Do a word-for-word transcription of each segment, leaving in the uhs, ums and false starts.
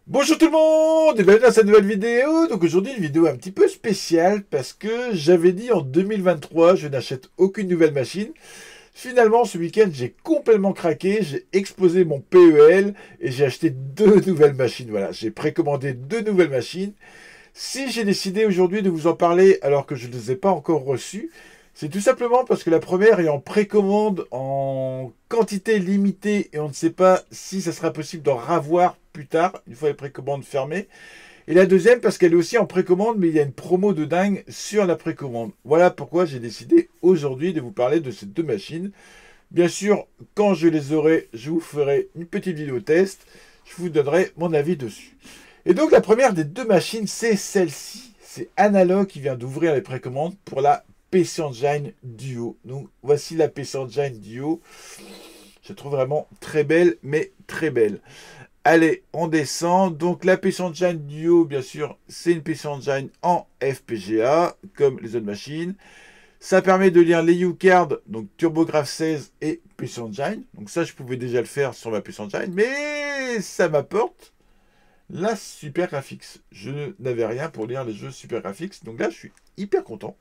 Bonjour tout le monde et bienvenue dans cette nouvelle vidéo. Donc aujourd'hui une vidéo un petit peu spéciale parce que j'avais dit en deux mille vingt-trois je n'achète aucune nouvelle machine. Finalement ce week-end j'ai complètement craqué, j'ai explosé mon P E L et j'ai acheté deux nouvelles machines. Voilà, j'ai précommandé deux nouvelles machines. Si j'ai décidé aujourd'hui de vous en parler alors que je ne les ai pas encore reçues, c'est tout simplement parce que la première est en précommande en quantité limitée et on ne sait pas si ça sera possible d'en ravoir plus tard, une fois les précommandes fermées. Et la deuxième parce qu'elle est aussi en précommande, mais il y a une promo de dingue sur la précommande. Voilà pourquoi j'ai décidé aujourd'hui de vous parler de ces deux machines. Bien sûr, quand je les aurai, je vous ferai une petite vidéo test. Je vous donnerai mon avis dessus. Et donc la première des deux machines, c'est celle-ci. C'est Analog qui vient d'ouvrir les précommandes pour la P C Engine Duo. Donc voici la P C Engine Duo. Je la trouve vraiment très belle, mais très belle. Allez, on descend. Donc la P C Engine Duo, bien sûr, c'est une P C Engine en F P G A, comme les autres machines. Ça permet de lire les U-Cards, donc TurboGrafx seize et P C Engine. Donc ça, je pouvais déjà le faire sur ma P C Engine, mais ça m'apporte la Super Graphics. Je n'avais rien pour lire les jeux Super Graphics, donc là, je suis hyper content.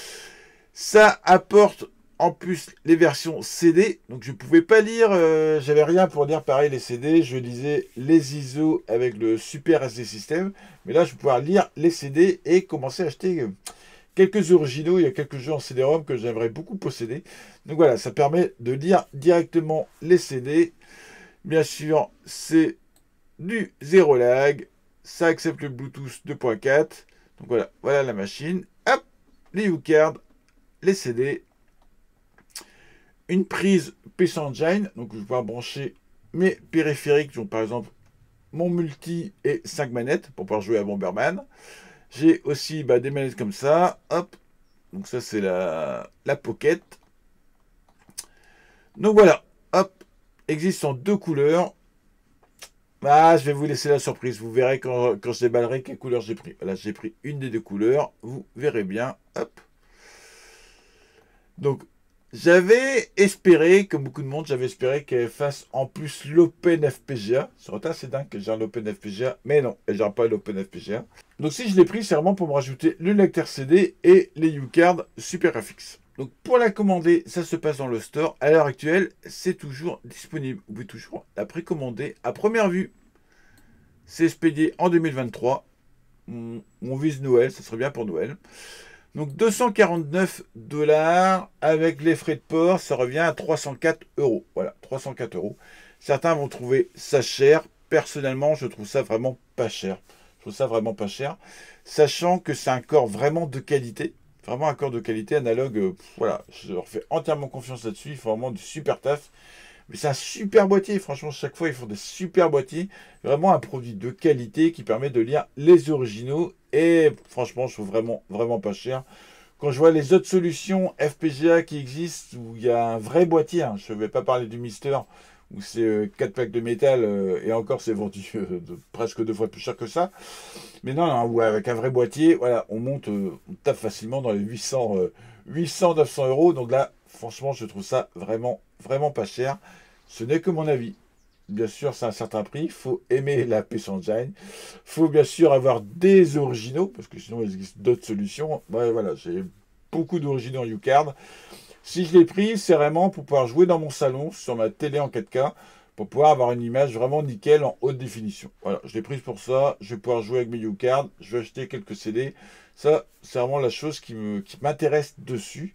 Ça apporte en plus les versions C D, donc je ne pouvais pas lire, euh, j'avais rien pour lire pareil les C D, je lisais les I S O avec le Super S D System, mais là je vais pouvoir lire les C D et commencer à acheter euh, quelques originaux. Il y a quelques jeux en C D-ROM que j'aimerais beaucoup posséder. Donc voilà, ça permet de lire directement les C D. Bien sûr, c'est du zéro lag. Ça accepte le Bluetooth deux point quatre. Donc voilà, voilà la machine. Hop, les U-Cards, les C D. Une prise P C Engine. Donc je vais pouvoir brancher mes périphériques. Donc par exemple, mon multi et cinq manettes pour pouvoir jouer à Bomberman. J'ai aussi bah, des manettes comme ça. Hop. Donc ça c'est la, la Pocket. Donc voilà. Hop. Existe en deux couleurs. Ah, je vais vous laisser la surprise. Vous verrez quand, quand je déballerai quelle couleur j'ai pris. Voilà, j'ai pris une des deux couleurs. Vous verrez bien. Hop. Donc, j'avais espéré, comme beaucoup de monde, j'avais espéré qu'elle fasse en plus l'Open F P G A. Ça aurait été assez dingue qu'elle gère l'Open F P G A. Mais non, elle gère pas l'Open F P G A. Donc si je l'ai pris, c'est vraiment pour me rajouter le lecteur C D et les U-Cards Super Graphics. Donc pour la commander, ça se passe dans le store. À l'heure actuelle, c'est toujours disponible. Vous pouvez toujours la précommander à première vue. C'est expédié en deux mille vingt-trois. On, on vise Noël, ça serait bien pour Noël. Donc deux cent quarante-neuf dollars avec les frais de port, ça revient à trois cent quatre euros. Voilà, trois cent quatre euros. Certains vont trouver ça cher. Personnellement, je trouve ça vraiment pas cher. Je trouve ça vraiment pas cher. Sachant que c'est un corps vraiment de qualité. Vraiment un corps de qualité analogue. Euh, voilà, je leur fais entièrement confiance là-dessus. Ils font vraiment du super taf. Mais c'est un super boîtier. Franchement, chaque fois, ils font des super boîtiers. Vraiment un produit de qualité qui permet de lire les originaux. Et franchement, je trouve vraiment, vraiment pas cher. Quand je vois les autres solutions F P G A qui existent, où il y a un vrai boîtier, hein, je ne vais pas parler du Mister, où c'est euh, quatre plaques de métal, euh, et encore c'est vendu euh, de, presque deux fois plus cher que ça. Mais non, non, où avec un vrai boîtier, voilà, on monte, euh, on tape facilement dans les huit cents, euh, huit cents, neuf cents euros. Donc là, franchement, je trouve ça vraiment, vraiment pas cher. Ce n'est que mon avis. Bien sûr, c'est un certain prix. Il faut aimer la P C Engine. Il faut bien sûr avoir des originaux, parce que sinon, il existe d'autres solutions. Ouais, voilà, j'ai beaucoup d'originaux en U-Card. Si je l'ai pris, c'est vraiment pour pouvoir jouer dans mon salon, sur ma télé en quatre K, pour pouvoir avoir une image vraiment nickel en haute définition. Voilà, je l'ai prise pour ça. Je vais pouvoir jouer avec mes U-Cards. Je vais acheter quelques C D. Ça, c'est vraiment la chose qui me, qui m'intéresse dessus.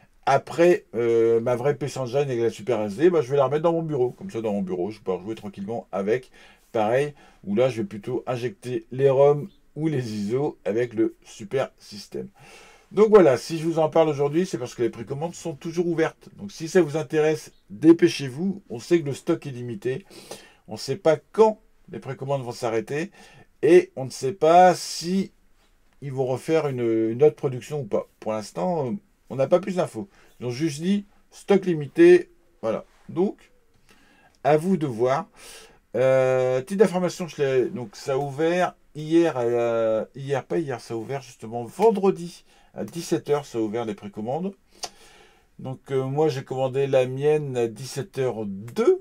Après, euh, ma vraie P C Engine avec la Super S D, bah, je vais la remettre dans mon bureau. Comme ça, dans mon bureau, je vais pouvoir jouer tranquillement avec. Pareil, où là, je vais plutôt injecter les ROM ou les I S O avec le Super System. Donc voilà, si je vous en parle aujourd'hui, c'est parce que les précommandes sont toujours ouvertes. Donc si ça vous intéresse, dépêchez-vous. On sait que le stock est limité. On ne sait pas quand les précommandes vont s'arrêter. Et on ne sait pas si ils vont refaire une, une autre production ou pas. Pour l'instant, on n'a pas plus d'infos. Ils ont juste dit stock limité. Voilà. Donc, à vous de voir. Euh, petite information, je l'ai- donc ça a ouvert hier, à la- hier, pas hier, ça a ouvert justement vendredi à dix-sept heures, ça a ouvert les précommandes. Donc euh, moi j'ai commandé la mienne à dix-sept heures deux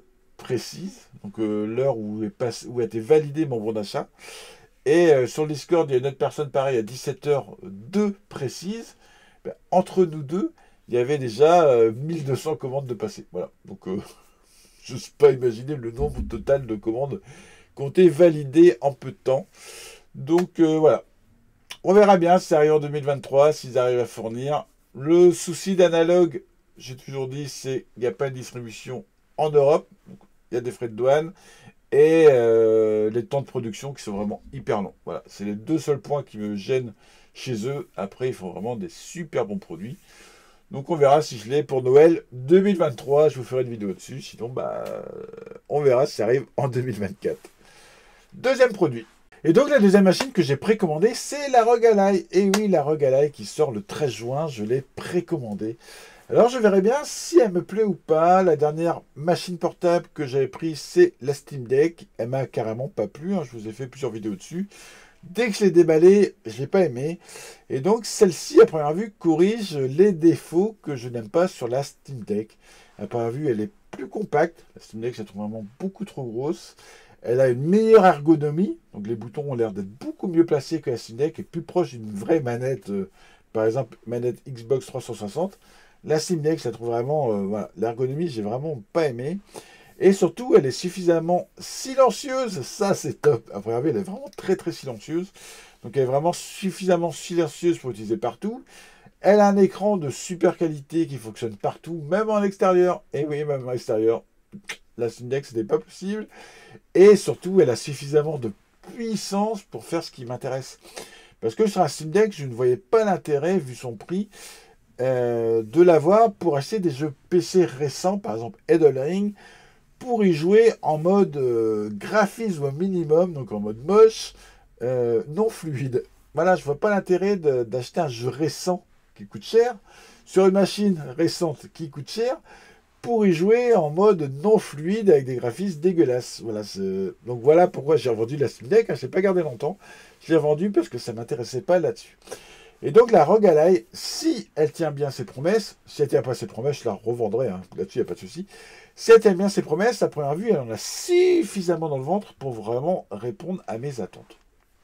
précise, donc euh, l'heure où, est passe- où a été validé mon bon d'achat. Et euh, sur le Discord, il y a une autre personne pareil à dix-sept heures deux précise. Ben, entre nous deux, il y avait déjà euh, mille deux cents commandes de passées. Voilà. Donc, euh, je n'ose pas imaginer le nombre total de commandes qui ont été validées en peu de temps. Donc, euh, voilà. On verra bien si ça arrive en deux mille vingt-trois, s'ils arrivent à fournir. Le souci d'Analogue, j'ai toujours dit, c'est qu'il n'y a pas de distribution en Europe. Donc, il y a des frais de douane. Et euh, les temps de production qui sont vraiment hyper longs. Voilà, c'est les deux seuls points qui me gênent chez eux. Après, ils font vraiment des super bons produits. Donc on verra si je l'ai pour Noël deux mille vingt-trois. Je vous ferai une vidéo dessus. Sinon, bah, on verra si ça arrive en deux mille vingt-quatre. Deuxième produit. Et donc la deuxième machine que j'ai précommandée, c'est la Rogue Ally. Et oui, la Rogue Ally qui sort le treize juin, je l'ai précommandée. Alors je verrai bien si elle me plaît ou pas. La dernière machine portable que j'avais prise, c'est la Steam Deck. Elle m'a carrément pas plu, hein. Je vous ai fait plusieurs vidéos dessus. Dès que je l'ai déballée, je l'ai pas aimé. Et donc celle-ci, à première vue, corrige les défauts que je n'aime pas sur la Steam Deck. À première vue, elle est plus compacte. La Steam Deck, je la trouve vraiment beaucoup trop grosse. Elle a une meilleure ergonomie. Donc les boutons ont l'air d'être beaucoup mieux placés que la Steam Deck et plus proche d'une vraie manette. Euh, par exemple, manette Xbox trois cent soixante. La Steam Deck, je la trouve vraiment, euh, voilà, l'ergonomie, j'ai vraiment pas aimé. Et surtout, elle est suffisamment silencieuse, ça c'est top. À première vue, elle est vraiment très très silencieuse. Donc elle est vraiment suffisamment silencieuse pour l'utiliser partout. Elle a un écran de super qualité qui fonctionne partout, même en extérieur. Et oui, même en extérieur, la Steam Deck, ce n'est pas possible. Et surtout, elle a suffisamment de puissance pour faire ce qui m'intéresse. Parce que sur la Steam Deck, je ne voyais pas l'intérêt, vu son prix, Euh, de l'avoir pour acheter des jeux P C récents, par exemple Elden Ring, pour y jouer en mode euh, graphisme au minimum, donc en mode moche, euh, non fluide. Voilà, je vois pas l'intérêt d'acheter un jeu récent qui coûte cher sur une machine récente qui coûte cher pour y jouer en mode non fluide avec des graphismes dégueulasses. Voilà, donc voilà pourquoi j'ai revendu la Steam Deck, hein, je l'ai pas gardé longtemps. Je l'ai revendu parce que ça m'intéressait pas là-dessus. Et donc la Rogue Ally, si elle tient bien ses promesses, si elle tient pas ses promesses, je la revendrai, hein, là-dessus il n'y a pas de souci. Si elle tient bien ses promesses, à première vue, elle en a suffisamment dans le ventre pour vraiment répondre à mes attentes.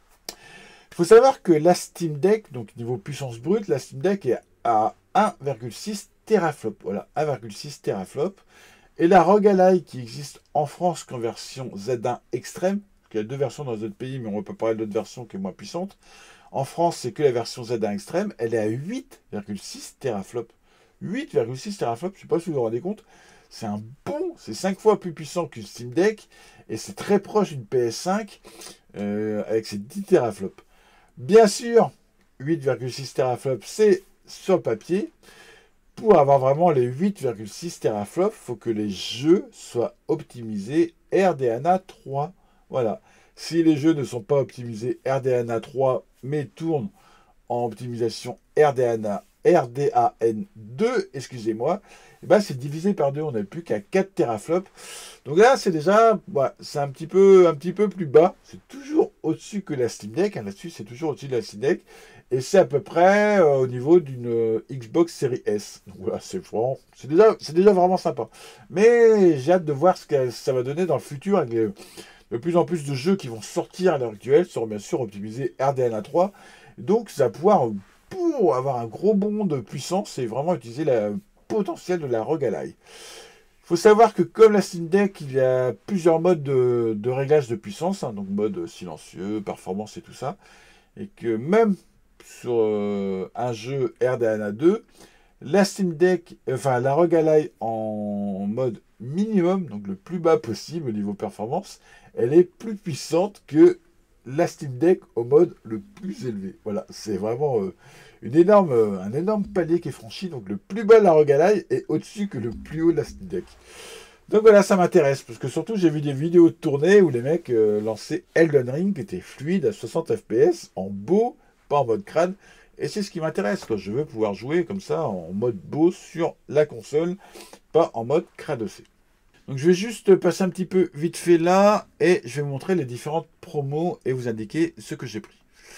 Il faut savoir que la Steam Deck, donc niveau puissance brute, la Steam Deck est à un virgule six teraflop. Voilà, un virgule six teraflop. Et la Rogue Ally qui existe en France qu'en version Z un extrême, il y a deux versions dans les autres pays, mais on peut parler d'autres versions qui est moins puissante. En France, c'est que la version Z un extrême, elle est à huit virgule six teraflops. huit virgule six teraflops, je ne sais pas si vous vous rendez compte, c'est un bon, c'est cinq fois plus puissant qu'une Steam Deck, et c'est très proche d'une P S cinq euh, avec ses dix teraflops. Bien sûr, huit virgule six teraflops, c'est sur le papier. Pour avoir vraiment les huit virgule six teraflops, il faut que les jeux soient optimisés R D N A trois. Voilà. Si les jeux ne sont pas optimisés R D N A trois, mais tournent en optimisation R D N A, R D A N deux, excusez-moi, et ben c'est divisé par deux, on n'a plus qu'à quatre teraflops. Donc là, c'est déjà, ouais, c'est un petit peu, un petit peu plus bas. C'est toujours au-dessus que la Steam Deck. Hein, là-dessus, c'est toujours au-dessus de la Steam Deck. Et c'est à peu près euh, au niveau d'une euh, Xbox Series S. Donc voilà, c'est vraiment, c'est déjà, c'est déjà vraiment sympa. Mais j'ai hâte de voir ce que ça va donner dans le futur avec les, de plus en plus de jeux qui vont sortir à l'heure actuelle seront bien sûr optimisés R D N A trois. Donc ça va pouvoir, pour avoir un gros bond de puissance et vraiment utiliser le potentiel de la Rogue Ally. Il faut savoir que comme la Steam Deck, il y a plusieurs modes de, de réglage de puissance, hein, donc mode silencieux, performance et tout ça. Et que même sur euh, un jeu R D N A deux, la Steam Deck, enfin la Rogue Ally en mode minimum, donc le plus bas possible au niveau performance, elle est plus puissante que la Steam Deck au mode le plus élevé. Voilà, c'est vraiment euh, une énorme, euh, un énorme palier qui est franchi. Donc le plus bas de la Rogue Ally est au-dessus que le plus haut de la Steam Deck. Donc voilà, ça m'intéresse, parce que surtout j'ai vu des vidéos de tournée où les mecs euh, lançaient Elden Ring qui était fluide à soixante F P S, en beau, pas en mode crâne. Et c'est ce qui m'intéresse, quoi. Je veux pouvoir jouer comme ça en mode beau sur la console, pas en mode cradossé. Donc je vais juste passer un petit peu vite fait là et je vais vous montrer les différentes promos et vous indiquer ce que j'ai pris.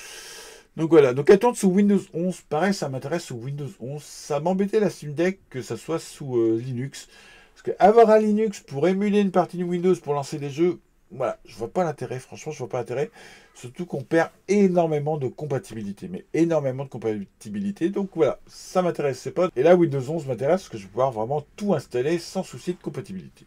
Donc voilà, donc elle tourne sous Windows onze, pareil ça m'intéresse sous Windows onze. Ça m'embêtait la Steam Deck que ça soit sous euh, Linux. Parce que avoir un Linux pour émuler une partie de Windows pour lancer des jeux, voilà, je vois pas l'intérêt, franchement, je vois pas l'intérêt. Surtout qu'on perd énormément de compatibilité, mais énormément de compatibilité. Donc voilà, ça m'intéressait pas. Et là, Windows onze m'intéresse parce que je vais pouvoir vraiment tout installer sans souci de compatibilité.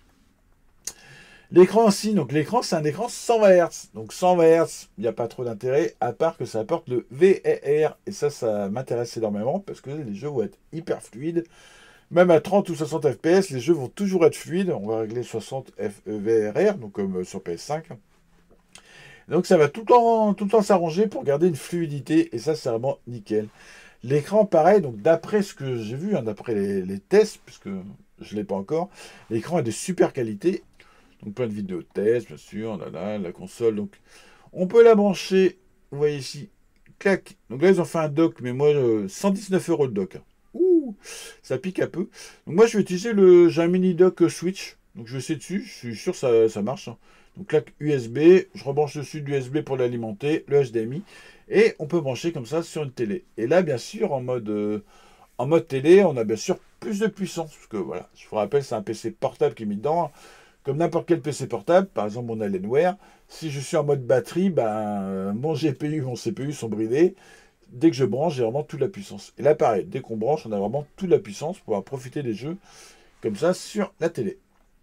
L'écran aussi, donc l'écran, c'est un écran cent vingt hertz. Donc cent vingt hertz, il n'y a pas trop d'intérêt, à part que ça apporte le V R R. Et ça, ça m'intéresse énormément parce que les jeux vont être hyper fluides. Même à trente ou soixante F P S, les jeux vont toujours être fluides. On va régler soixante V R R, donc comme sur P S cinq. Donc ça va tout le temps, tout le temps s'arranger pour garder une fluidité. Et ça, c'est vraiment nickel. L'écran, pareil, donc d'après ce que j'ai vu, hein, d'après les, les tests, puisque je ne l'ai pas encore, l'écran est de super qualité. Donc plein de vidéos de tests, bien sûr. Là, là, la console, donc on peut la brancher. Vous voyez ici, clac. Donc là, ils ont fait un dock, mais moi, euh, cent dix-neuf euros le dock. Ouh, ça pique un peu. Donc moi, je vais utiliser le... J'ai un mini dock Switch. Donc je vais essayer dessus. Je suis sûr que ça, ça marche. Hein. Donc là, U S B. Je rebranche dessus du U S B pour l'alimenter. Le H D M I. Et on peut brancher comme ça sur une télé. Et là, bien sûr, en mode, euh, en mode télé, on a bien sûr plus de puissance. Parce que voilà, je vous rappelle, c'est un P C portable qui est mis dedans. Comme n'importe quel P C portable. Par exemple, mon Alienware. Si je suis en mode batterie, ben, mon G P U, mon C P U sont bridés. Dès que je branche, j'ai vraiment toute la puissance. Et là, pareil, dès qu'on branche, on a vraiment toute la puissance pour pouvoir profiter des jeux comme ça sur la télé.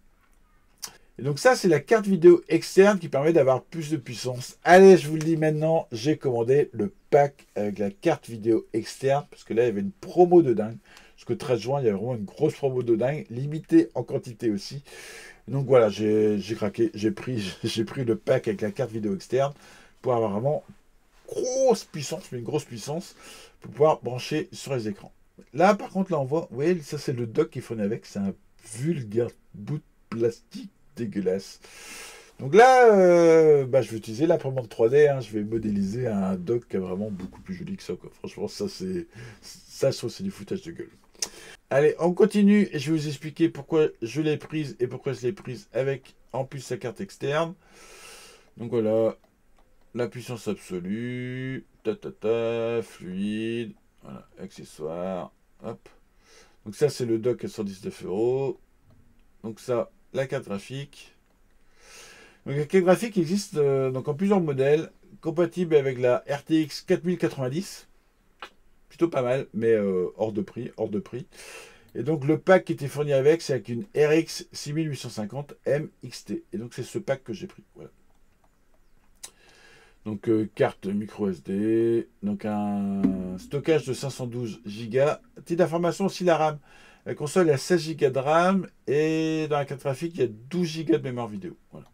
Et donc ça, c'est la carte vidéo externe qui permet d'avoir plus de puissance. Allez, je vous le dis maintenant, j'ai commandé le pack avec la carte vidéo externe, parce que là, il y avait une promo de dingue. Jusqu'au treize juin, il y avait vraiment une grosse promo de dingue, limitée en quantité aussi. Donc voilà, j'ai craqué, j'ai pris, j'ai pris le pack avec la carte vidéo externe pour avoir vraiment grosse puissance, mais une grosse puissance pour pouvoir brancher sur les écrans. Là, par contre, là, on voit, vous voyez, ça c'est le dock qu'il fournit avec, c'est un vulgaire bout de plastique dégueulasse. Donc là, euh, bah, je vais utiliser l'imprimante trois D, hein, je vais modéliser un dock qui est vraiment beaucoup plus joli que ça, quoi. Franchement, ça c'est, ça je trouve c'est du foutage de gueule. Allez, on continue et je vais vous expliquer pourquoi je l'ai prise et pourquoi je l'ai prise avec en plus sa carte externe. Donc voilà. La puissance absolue, ta ta ta, fluide, voilà, accessoires, hop. Donc ça c'est le dock à cent dix-neuf euros. Donc ça, la carte graphique. Donc la carte graphique existe euh, donc en plusieurs modèles, compatible avec la R T X quatre mille quatre-vingt-dix. Plutôt pas mal, mais euh, hors de prix, hors de prix. Et donc le pack qui était fourni avec, c'est avec une R X six mille huit cent cinquante M X T. Et donc c'est ce pack que j'ai pris. Voilà. Donc euh, carte micro S D, donc un stockage de cinq cent douze gigas. Petite information aussi, la RAM. La console a seize gigas de RAM et dans la carte graphique, il y a douze gigas de mémoire vidéo. Voilà.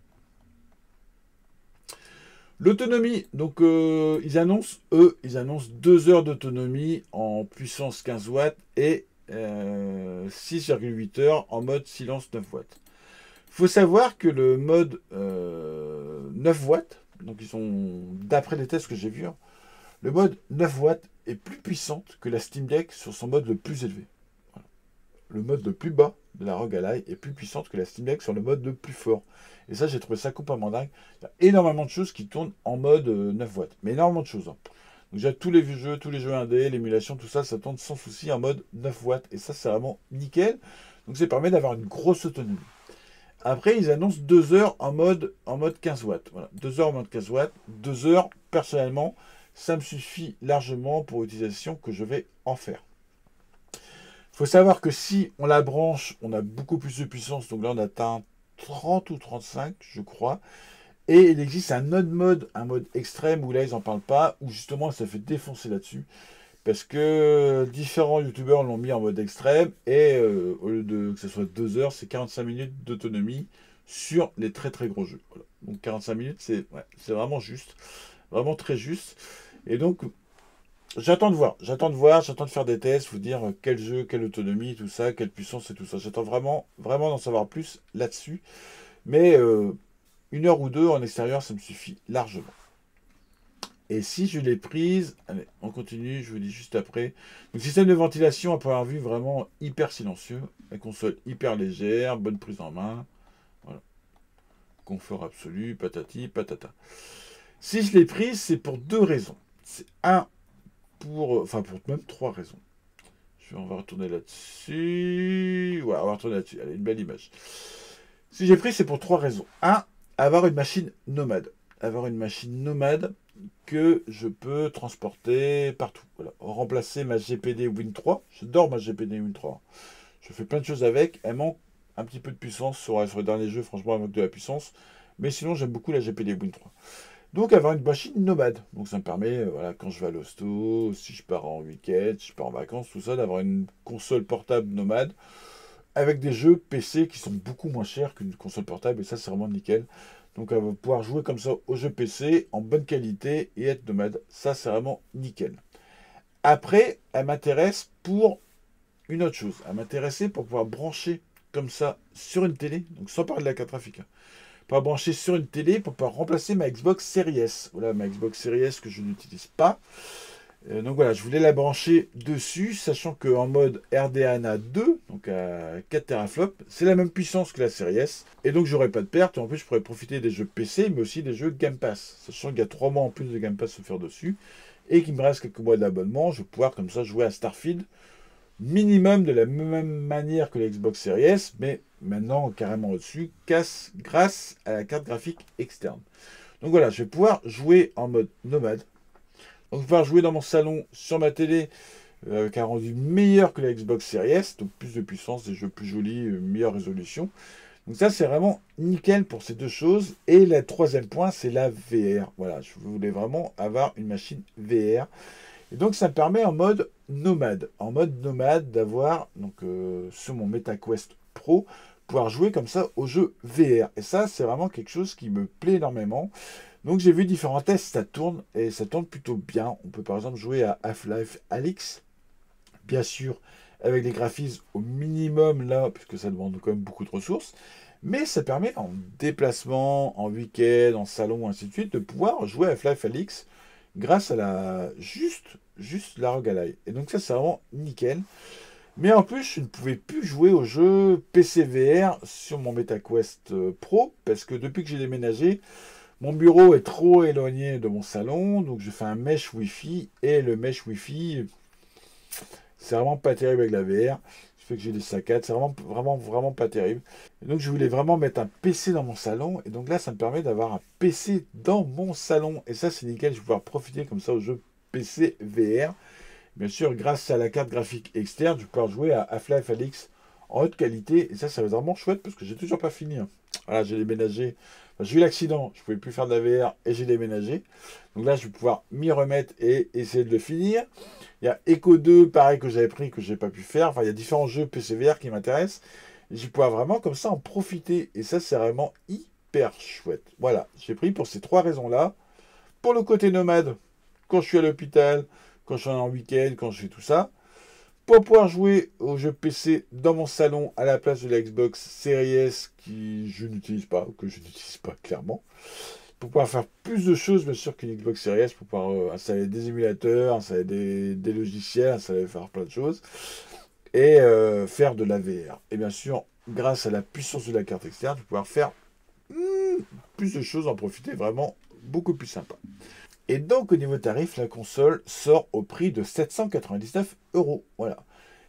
L'autonomie, donc euh, ils annoncent, eux, ils annoncent deux heures d'autonomie en puissance quinze watts et euh, six virgule huit heures en mode silence neuf watts. Il faut savoir que le mode euh, neuf watts, donc ils sont, d'après les tests que j'ai vus, hein, le mode neuf watts est plus puissant que la Steam Deck sur son mode le plus élevé. Voilà. Le mode le plus bas de la R O G Ally est plus puissante que la Steam Deck sur le mode le plus fort. Et ça, j'ai trouvé ça complètement dingue. Il y a énormément de choses qui tournent en mode euh, neuf watts. Mais énormément de choses. Hein. Donc j'ai tous les jeux, tous les jeux indés, l'émulation, tout ça, ça tourne sans souci en mode neuf watts. Et ça, c'est vraiment nickel. Donc ça permet d'avoir une grosse autonomie. Après, ils annoncent deux heures en mode, en mode quinze watts. Voilà, deux heures en mode quinze watts. deux heures, personnellement, ça me suffit largement pour l'utilisation que je vais en faire. Il faut savoir que si on la branche, on a beaucoup plus de puissance. Donc là, on atteint trente ou trente-cinq, je crois. Et il existe un autre mode, un mode extrême, où là, ils n'en parlent pas, où justement, ça fait défoncer là-dessus. Parce que différents youtubeurs l'ont mis en mode extrême et euh, au lieu de que ce soit deux heures, c'est quarante-cinq minutes d'autonomie sur les très très gros jeux. Voilà. Donc quarante-cinq minutes, c'est ouais, c'est vraiment juste, vraiment très juste. Et donc j'attends de voir, j'attends de voir, j'attends de faire des tests, vous dire quel jeu, quelle autonomie, tout ça, quelle puissance et tout ça. J'attends vraiment, vraiment d'en savoir plus là-dessus. Mais euh, une heure ou deux en extérieur, ça me suffit largement. Et si je l'ai prise, allez, on continue, je vous dis juste après. Donc système de ventilation à première vue vraiment hyper silencieux. La console hyper légère, bonne prise en main. Voilà. Confort absolu, patati, patata. Si je l'ai prise, c'est pour deux raisons. C'est un, pour, enfin pour même trois raisons. Je On va retourner là-dessus. Ouais, on va retourner là-dessus. Allez, une belle image. Si j'ai pris, c'est pour trois raisons. Un, avoir une machine nomade. Avoir une machine nomade que je peux transporter partout. Voilà. Remplacer ma G P D Win trois. J'adore ma G P D Win trois. Je fais plein de choses avec. Elle manque un petit peu de puissance sur, sur les derniers jeux. Franchement, elle manque de la puissance. Mais sinon, j'aime beaucoup la G P D Win trois. Donc, avoir une machine nomade. Donc, ça me permet, euh, voilà, quand je vais à l'hosto, si je pars en week-end, si je pars en vacances, tout ça, d'avoir une console portable nomade avec des jeux P C qui sont beaucoup moins chers qu'une console portable. Et ça, c'est vraiment nickel. Donc, elle va pouvoir jouer comme ça aux jeux P C en bonne qualité et être nomade. Ça, c'est vraiment nickel. Après, elle m'intéresse pour une autre chose. Elle m'intéressait pour pouvoir brancher comme ça sur une télé, donc sans parler de la carte graphique. Pour brancher sur une télé pour pouvoir remplacer ma Xbox Series S. Voilà, ma Xbox Series S que je n'utilise pas. Euh, donc voilà, je voulais la brancher dessus, sachant qu'en mode R D A N A deux, donc à quatre teraflops, c'est la même puissance que la Series S. Et donc j'aurais pas de perte. En plus, je pourrais profiter des jeux P C, mais aussi des jeux Game Pass. Sachant qu'il y a trois mois en plus de Game Pass à faire dessus. Et qu'il me reste quelques mois d'abonnement, je vais pouvoir comme ça jouer à Starfield. Minimum de la même manière que la Xbox Series S, mais maintenant carrément au-dessus, casse grâce à la carte graphique externe. Donc voilà, je vais pouvoir jouer en mode nomade. Donc je vais pouvoir jouer dans mon salon sur ma télé euh, avec un rendu meilleur que la Xbox Series S, donc plus de puissance, des jeux plus jolis, euh, meilleure résolution. Donc ça c'est vraiment nickel pour ces deux choses. Et le troisième point, c'est la V R. Voilà, je voulais vraiment avoir une machine V R. Et donc ça me permet en mode nomade, en mode nomade d'avoir donc euh, sur mon MetaQuest Pro pouvoir jouer comme ça aux jeux V R. Et ça c'est vraiment quelque chose qui me plaît énormément. Donc j'ai vu différents tests, ça tourne et ça tourne plutôt bien. On peut par exemple jouer à Half-Life Alyx, bien sûr avec les graphismes au minimum là, puisque ça demande quand même beaucoup de ressources. Mais ça permet en déplacement, en week-end, en salon, ainsi de suite, de pouvoir jouer à Half-Life Alyx grâce à la juste, juste la Rogue Ally. Et donc ça, c'est vraiment nickel. Mais en plus, je ne pouvais plus jouer aux jeux P C V R sur mon MetaQuest Pro, parce que depuis que j'ai déménagé, mon bureau est trop éloigné de mon salon, donc je fais un mesh Wi-Fi, et le mesh Wi-Fi, c'est vraiment pas terrible avec la V R. Ça fait que j'ai des saccades, c'est vraiment, vraiment, vraiment pas terrible. Et donc je voulais vraiment mettre un P C dans mon salon, et donc là ça me permet d'avoir un P C dans mon salon, et ça c'est nickel, je vais pouvoir profiter comme ça aux jeux P C V R. Bien sûr, grâce à la carte graphique externe, je vais pouvoir jouer à Half-Life Alyx en haute qualité, et ça ça va être vraiment chouette parce que j'ai toujours pas fini. Hein. Voilà, j'ai déménagé, enfin, j'ai eu l'accident, je pouvais plus faire de la V R et j'ai déménagé. Donc là je vais pouvoir m'y remettre et essayer de le finir. Il y a Echo deux, pareil, que j'avais pris, que je n'ai pas pu faire. Enfin, il y a différents jeux P C V R qui m'intéressent. Et je vais pouvoir vraiment comme ça en profiter. Et ça, c'est vraiment hyper chouette. Voilà, j'ai pris pour ces trois raisons-là. Pour le côté nomade, quand je suis à l'hôpital, quand je suis en week-end, quand je fais tout ça. Pour pouvoir jouer aux jeux P C dans mon salon à la place de la Xbox Series S, qui je n'utilise pas, ou que je n'utilise pas clairement. Pour pouvoir faire plus de choses, bien sûr, qu'une Xbox Series S, pour pouvoir euh, installer des émulateurs, installer des, des logiciels, installer, faire plein de choses, et euh, faire de la V R. Et bien sûr, grâce à la puissance de la carte externe, je vais pouvoir faire hmm, plus de choses, en profiter vraiment beaucoup plus sympa. Et donc, au niveau tarif, la console sort au prix de sept cent quatre-vingt-dix-neuf euros. Voilà.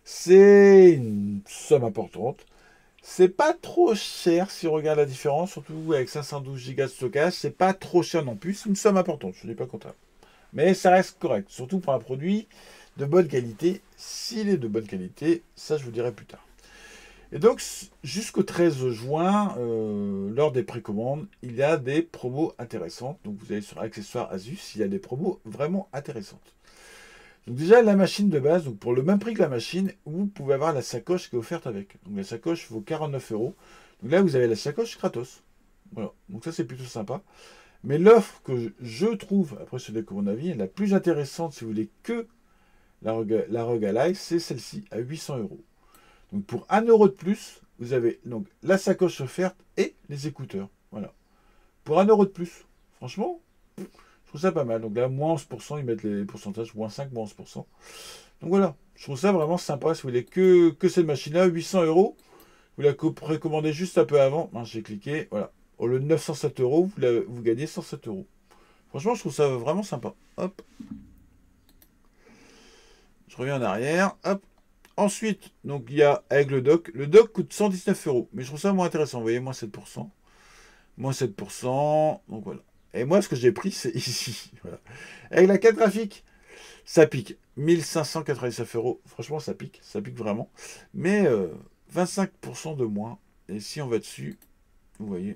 C'est une somme importante. C'est pas trop cher si on regarde la différence, surtout avec cinq cent douze gigas de stockage. C'est pas trop cher non plus. C'est une somme importante, je ne dis pas le contraire. Mais ça reste correct, surtout pour un produit de bonne qualité. S'il est de bonne qualité, ça je vous dirai plus tard. Et donc, jusqu'au treize juin, euh, lors des précommandes, il y a des promos intéressantes. Donc, vous allez sur Accessoires Asus, il y a des promos vraiment intéressantes. Donc déjà, la machine de base, donc pour le même prix que la machine, vous pouvez avoir la sacoche qui est offerte avec. Donc la sacoche vaut quarante-neuf euros. Donc là, vous avez la sacoche gratos. Voilà, donc ça c'est plutôt sympa. Mais l'offre que je trouve, après ce n'est que mon avis, la plus intéressante si vous voulez que la Rogue, la Rogue Ally, c'est celle-ci, à huit cents euros. Donc pour un euro de plus, vous avez donc la sacoche offerte et les écouteurs. Voilà. Pour un euro de plus. Franchement, je trouve ça pas mal. Donc là, moins onze pour cent, ils mettent les pourcentages, moins cinq, moins onze pour cent. Donc voilà, je trouve ça vraiment sympa. Si vous voulez que, que cette machine-là, huit cents euros, vous la précommandez juste un peu avant. Hein, j'ai cliqué, voilà. Au lieu de neuf cent sept euros, vous, la, vous gagnez cent sept euros. Franchement, je trouve ça vraiment sympa. Hop. Je reviens en arrière. Hop. Ensuite, donc il y a avec le dock. Le dock coûte cent dix-neuf euros. Mais je trouve ça moins intéressant. Vous voyez, moins sept pour cent. Moins sept pour cent. Donc voilà. Et moi, ce que j'ai pris, c'est ici. Voilà. Avec la carte graphique, ça pique. mille cinq cent quatre-vingt-dix-neuf euros. Franchement, ça pique. Ça pique vraiment. Mais euh, vingt-cinq pour cent de moins. Et si on va dessus, vous voyez,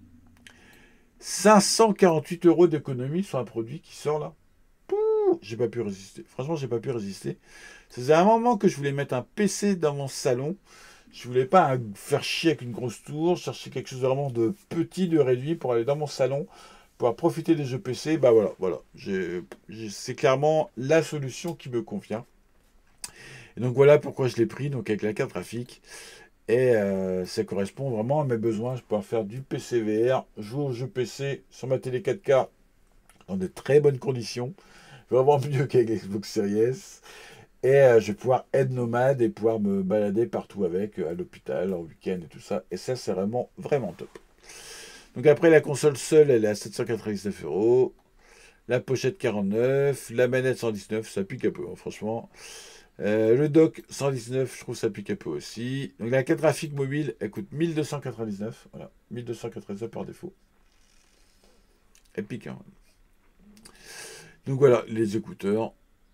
cinq cent quarante-huit euros d'économie sur un produit qui sort là. J'ai pas pu résister. Franchement, j'ai pas pu résister. Ça faisait un moment que je voulais mettre un P C dans mon salon. Je voulais pas faire chier avec une grosse tour. Je cherchais quelque chose vraiment de petit, de réduit pour aller dans mon salon, pouvoir profiter des jeux P C. Bah voilà, voilà. C'est clairement la solution qui me convient. Et donc voilà pourquoi je l'ai pris, donc avec la carte graphique. Et euh, ça correspond vraiment à mes besoins. Je peux pouvoir faire du P C V R, jouer aux jeux P C sur ma télé quatre K dans de très bonnes conditions. Vraiment mieux qu'avec Xbox Series S. Et euh, je vais pouvoir être nomade et pouvoir me balader partout avec, euh, à l'hôpital, en week-end et tout ça. Et ça, c'est vraiment, vraiment top. Donc après, la console seule, elle est à sept cent quatre-vingt-dix-neuf euros. La pochette quarante-neuf. La manette cent dix-neuf, ça pique un peu, hein, franchement. Euh, le dock cent dix-neuf, je trouve ça pique un peu aussi. Donc la carte graphique mobile, elle coûte mille deux cent quatre-vingt-dix-neuf. Voilà, mille deux cent quatre-vingt-dix-neuf par défaut. Elle pique, hein. Donc voilà, les écouteurs.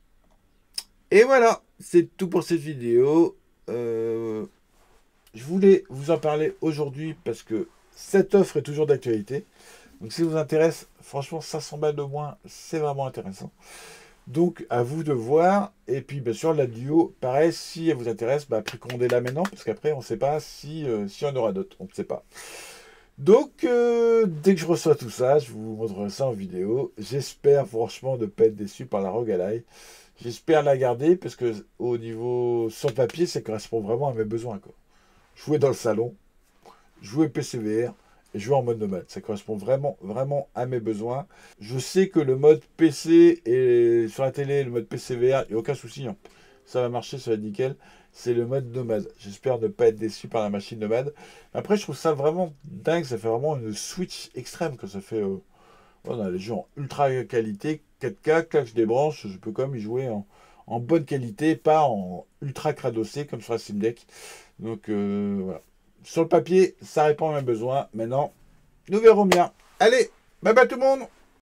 Et voilà, c'est tout pour cette vidéo. Euh, je voulais vous en parler aujourd'hui parce que cette offre est toujours d'actualité. Donc si ça vous intéresse, franchement, cinq cents balles de moins, c'est vraiment intéressant. Donc à vous de voir. Et puis bien sûr, la duo, pareil, si elle vous intéresse, bah, précommandez-la maintenant parce qu'après, on ne sait pas si, euh, si on aura d'autres. On ne sait pas. Donc, euh, dès que je reçois tout ça, je vous montrerai ça en vidéo. J'espère franchement ne pas être déçu par la Rogue Ally. J'espère la garder parce que au niveau sur le papier, ça correspond vraiment à mes besoins, quoi. Jouer dans le salon, jouer P C V R et jouer en mode nomade. Ça correspond vraiment, vraiment à mes besoins. Je sais que le mode P C et sur la télé, le mode P C V R, il n'y a aucun souci, hein. Ça va marcher, ça va être nickel. C'est le mode nomade. J'espère ne pas être déçu par la machine nomade. Après, je trouve ça vraiment dingue. Ça fait vraiment une switch extrême que ça fait. Euh, on a les jeux en ultra qualité, quatre K, clac, je débranche, je peux quand même y jouer en, en bonne qualité, pas en ultra cradossé comme sur la Steam Deck. Donc euh, voilà. Sur le papier, ça répond à mes besoins. Maintenant, nous verrons bien. Allez, bye bye tout le monde!